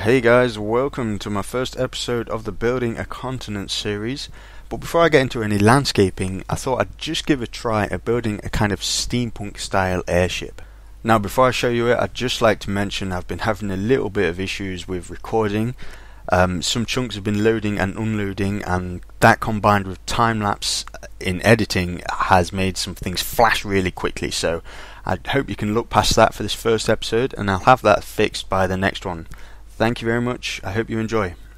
Hey guys, welcome to my first episode of the Building a Continent series. But before I get into any landscaping, I thought I'd just give a try at building a kind of steampunk style airship. Now before I show you it, I'd just like to mention I've been having a little bit of issues with recording. Some chunks have been loading and unloading, and that combined with time-lapse in editing has made some things flash really quickly, so I hope you can look past that for this first episode, and I'll have that fixed by the next one. Thank you very much. I hope you enjoy.